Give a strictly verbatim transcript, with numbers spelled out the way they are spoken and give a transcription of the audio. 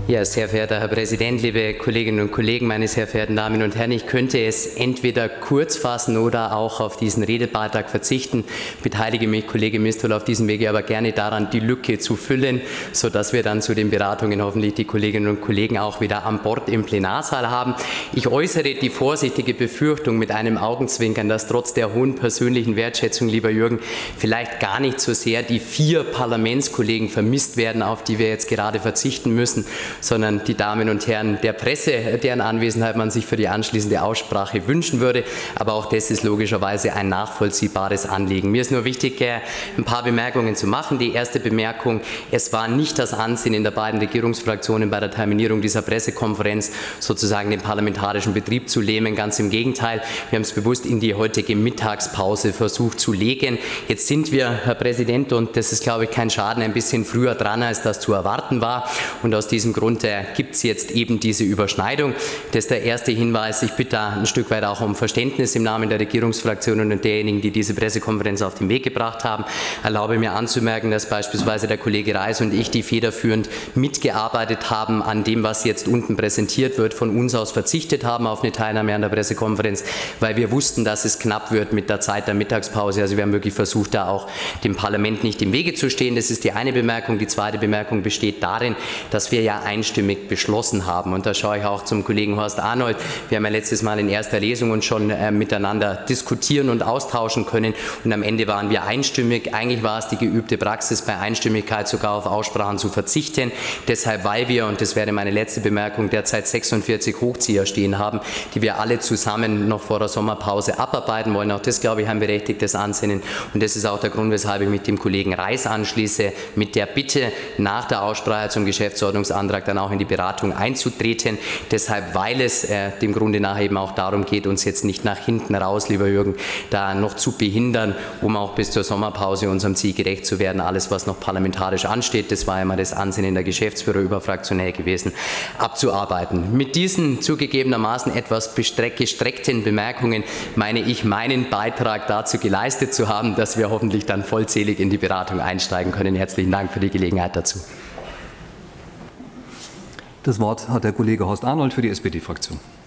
Ja, sehr verehrter Herr Präsident, liebe Kolleginnen und Kollegen, meine sehr verehrten Damen und Herren, ich könnte es entweder kurz fassen oder auch auf diesen Redebeitrag verzichten. Ich beteilige mich, Kollege Mistul, auf diesem Wege aber gerne daran, die Lücke zu füllen, sodass wir dann zu den Beratungen hoffentlich die Kolleginnen und Kollegen auch wieder an Bord im Plenarsaal haben. Ich äußere die vorsichtige Befürchtung mit einem Augenzwinkern, dass trotz der hohen persönlichen Wertschätzung, lieber Jürgen, vielleicht gar nicht so sehr die vier Parlamentskollegen vermisst werden, auf die wir jetzt gerade verzichten müssen, sondern die Damen und Herren der Presse, deren Anwesenheit man sich für die anschließende Aussprache wünschen würde. Aber auch das ist logischerweise ein nachvollziehbares Anliegen. Mir ist nur wichtig, ein paar Bemerkungen zu machen. Die erste Bemerkung: Es war nicht das Ansinnen der beiden Regierungsfraktionen bei der Terminierung dieser Pressekonferenz, sozusagen den parlamentarischen Betrieb zu lähmen. Ganz im Gegenteil, wir haben es bewusst in die heutige Mittagspause versucht zu legen. Jetzt sind wir, Herr Präsident, und das ist, glaube ich, kein Schaden, ein bisschen früher dran, als das zu erwarten war. Und aus diesem Grund gibt es jetzt eben diese Überschneidung. Das ist der erste Hinweis. Ich bitte ein Stück weit auch um Verständnis im Namen der Regierungsfraktionen und derjenigen, die diese Pressekonferenz auf den Weg gebracht haben. Ich erlaube mir anzumerken, dass beispielsweise der Kollege Reis und ich, die federführend mitgearbeitet haben an dem, was jetzt unten präsentiert wird, von uns aus verzichtet haben auf eine Teilnahme an der Pressekonferenz, weil wir wussten, dass es knapp wird mit der Zeit der Mittagspause. Also wir haben wirklich versucht, da auch dem Parlament nicht im Wege zu stehen. Das ist die eine Bemerkung. Die zweite Bemerkung besteht darin, dass wir ja einstimmig beschlossen haben. Und da schaue ich auch zum Kollegen Horst Arnold. Wir haben ja letztes Mal in erster Lesung und schon äh, miteinander diskutieren und austauschen können. Und am Ende waren wir einstimmig. Eigentlich war es die geübte Praxis, bei Einstimmigkeit sogar auf Aussprachen zu verzichten. Deshalb, weil wir, und das wäre meine letzte Bemerkung, derzeit sechsundvierzig Hochzieher stehen haben, die wir alle zusammen noch vor der Sommerpause abarbeiten wollen. Auch das, glaube ich, ein berechtigtes Ansinnen. Und das ist auch der Grund, weshalb ich mit dem Kollegen Reis anschließe, mit der Bitte, nach der Aussprache zum Geschäftsordnungsantrag dann auch in die Beratung einzutreten. Deshalb, weil es äh, dem Grunde nach eben auch darum geht, uns jetzt nicht nach hinten raus, lieber Jürgen, da noch zu behindern, um auch bis zur Sommerpause unserem Ziel gerecht zu werden, alles, was noch parlamentarisch ansteht, das war immer das Ansinnen der Geschäftsführer überfraktionell gewesen, abzuarbeiten. Mit diesen zugegebenermaßen etwas gestreckten Bemerkungen meine ich, meinen Beitrag dazu geleistet zu haben, dass wir hoffentlich dann vollzählig in die Beratung einsteigen können. Herzlichen Dank für die Gelegenheit dazu. Das Wort hat der Kollege Horst Arnold für die S P D-Fraktion.